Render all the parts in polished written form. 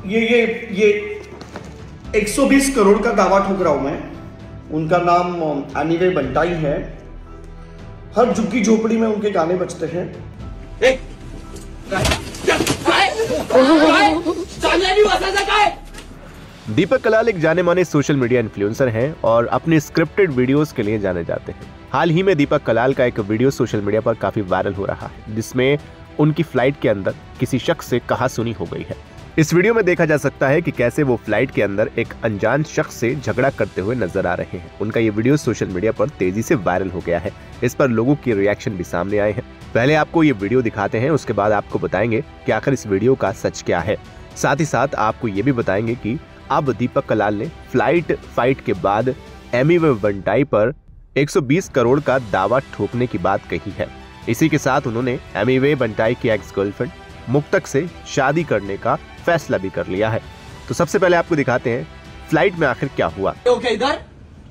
ये 120 करोड़ का दावा ठोक रहा हूं मैं। उनका नाम एमीवे बंटाई है। हर झुग्गी झोपड़ी में उनके गाने बजते हैं। दीपक कलाल एक जाने माने सोशल मीडिया इन्फ्लुएंसर हैं और अपने स्क्रिप्टेड वीडियोस के लिए जाने जाते हैं। हाल ही में दीपक कलाल का एक वीडियो सोशल मीडिया पर काफी वायरल हो रहा है, जिसमें उनकी फ्लाइट के अंदर किसी शख्स से कहासुनी हो गई है। इस वीडियो में देखा जा सकता है कि कैसे वो फ्लाइट के अंदर एक अनजान शख्स से झगड़ा करते हुए नजर आ रहे हैं। उनका ये वीडियो सोशल मीडिया पर तेजी से वायरल हो गया है। इस पर लोगों के रिएक्शन भी सामने आए हैं। पहले आपको ये वीडियो दिखाते हैं, उसके बाद आपको बताएंगे कि आखिर इस वीडियो का सच क्या है। साथ ही साथ आपको ये भी बताएंगे कि अब दीपक कलाल ने फ्लाइट फाइट के बाद एमीवे बंटाई पर 120 करोड़ का दावा ठोकने की बात कही है। इसी के साथ उन्होंने एमीवे बंटाई की एक्स गर्लफ्रेंड मुक्तक से शादी करने का फैसला भी कर लिया है। तो सबसे पहले आपको दिखाते हैं फ्लाइट में आखिर क्या हुआ। इधर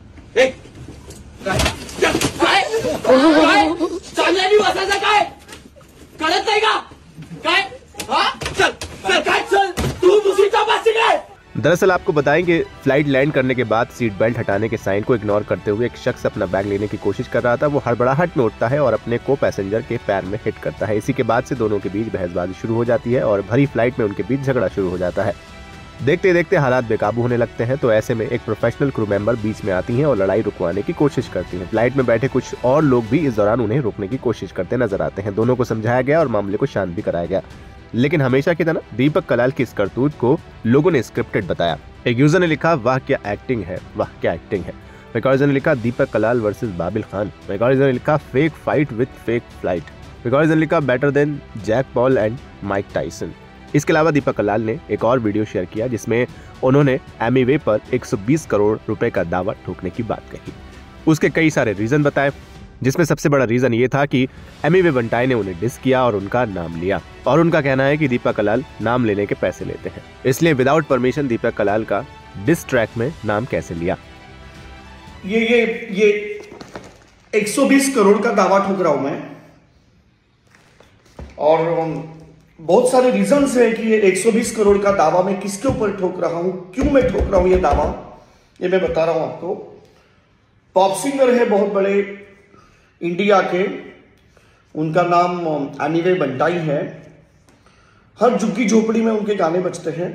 दरअसल आपको बताएं कि फ्लाइट लैंड करने के बाद सीट बेल्ट हटाने के साइन को इग्नोर करते हुए एक शख्स अपना बैग लेने की कोशिश कर रहा था। वो हड़बड़ाहट में उठता है और अपने को पैसेंजर के पैर में हिट करता है। इसी के बाद से दोनों के बीच बहसबाजी शुरू हो जाती है और भरी फ्लाइट में उनके बीच झगड़ा शुरू हो जाता है। देखते देखते हालात बेकाबू होने लगते हैं, तो ऐसे में एक प्रोफेशनल क्रू मेंबर बीच में आती हैं और लड़ाई रुकवाने की कोशिश करती हैं। फ्लाइट में बैठे कुछ और लोग भी इस दौरान उन्हें रोकने की कोशिश करते नजर आते हैं। दोनों को समझाया गया और मामले को शांत भी कराया गया, लेकिन हमेशा की तरह दीपक कलाल की इस करतूत को लोगों ने स्क्रिप्टेड बताया। एक यूजर ने लिखा, वाह क्या एक्टिंग है, वाह क्या एक्टिंग है। एक और यूजर ने लिखा, दीपक कलाल वर्सेस बाबिल खान। एक और यूजर ने लिखा, fake fight with fake flight. एक और यूजर ने लिखा, better than Jake Paul and Mike Tyson. इसके अलावा दीपक कलाल ने एक और वीडियो शेयर किया जिसमें उन्होंने एमीवे पर 120 करोड़ रुपए का दावा ठोकने की बात कही। उसके कई सारे रीजन बताए, जिसमें सबसे बड़ा रीजन ये था कि एमीवे बंटाई ने उन्हें डिस किया और उनका नाम लिया, और उनका कहना है कि दीपक कलाल नाम लेने के पैसे लेते हैं, इसलिए विदाउट परमिशन दीपक कलाल का डिस ट्रैक में नाम कैसे लिया। ये 120 करोड़ का दावा ठोक रहा हूं मैं, और बहुत सारे रीजंस हैं कि ये 120 करोड़ का दावा मैं किसके ऊपर ठोक रहा हूं, क्यों मैं ठोक रहा हूं ये दावा, ये मैं बता रहा हूं आपको। पॉप सिंगर है बहुत बड़े इंडिया के, उनका नाम एमीवे बंटाई है। हर झुग्गी झोपड़ी में उनके गाने बजते हैं।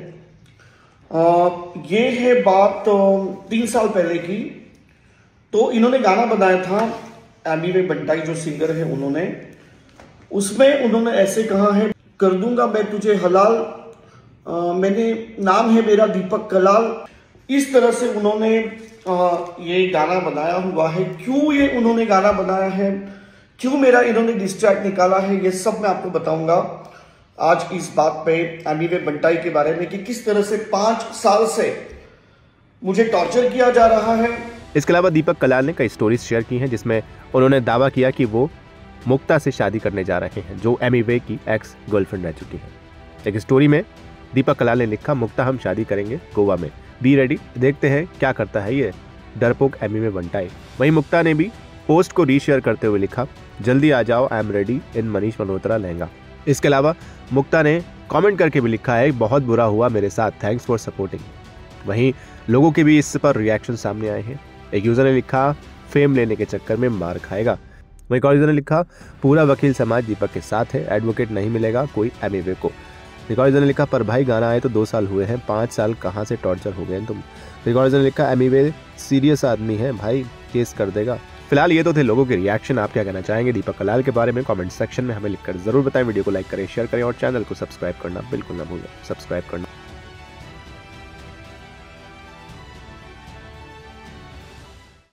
ये है बात 3 साल पहले की। तो इन्होंने गाना बनाया था, एमीवे बंटाई जो सिंगर है उन्होंने, उसमें उन्होंने ऐसे कहा है, कर दूंगा मैं तुझे हलाल, मैंने नाम है मेरा दीपक कलाल। इस तरह से उन्होंने ये गाना बनाया हुआ है। क्यों ये उन्होंने गाना बनाया है, क्यों मेरा इन्होंने डिस्ट्रैक्ट निकाला है, ये सब मैं आपको बताऊंगा आज इस बात पे एमीवे बंटाई के बारे में, कि किस तरह से 5 साल से मुझे टॉर्चर किया जा रहा है। इसके अलावा दीपक कलाल ने कई स्टोरीज शेयर की हैं, जिसमें उन्होंने दावा किया कि वो मुक्ता से शादी करने जा रहे हैं, जो एमीवे की एक्स गर्लफ्रेंड रह चुकी है। एक स्टोरी में दीपक कलाल ने लिखा, मुक्ता हम शादी करेंगे गोवा में, बी रेडी। देखते हैं क्या करता है ये डरपोक एमीवे बंटाई। वहीं मुक्ता ने भी पोस्ट को रीशेयर करते हुए लिखा, जल्दी आ जाओ, I am ready in Manish Malhotra lehenga. इसके अलावा मुक्ता ने कमेंट करके भी लिखा है, बहुत बुरा हुआ मेरे साथ, थैंक्स फॉर सपोर्टिंग। वहीं लोगों के भी इस पर रिएक्शन सामने आए हैं। एक यूजर ने लिखा, फेम लेने के चक्कर में मार खाएगा। वहीं एक और यूजर ने लिखा, पूरा वकील समाज दीपक के साथ है, एडवोकेट नहीं मिलेगा कोई एमीवे को। एक और यूजर ने लिखा, पर भाई गाना आए तो 2 साल हुए हैं, 5 साल कहाँ से टॉर्चर हो गए तुम। एक और यूजर ने लिखा, एमीवे सीरियस आदमी है भाई, केस कर देगा। फिलहाल ये तो थे लोगों के रिएक्शन। आप क्या कहना चाहेंगे दीपक कलाल के बारे में, कमेंट सेक्शन में हमें लिखकर जरूर बताएं। वीडियो को लाइक करें, शेयर करें और चैनल को सब्सक्राइब करना बिल्कुल ना भूलें। सब्सक्राइब करना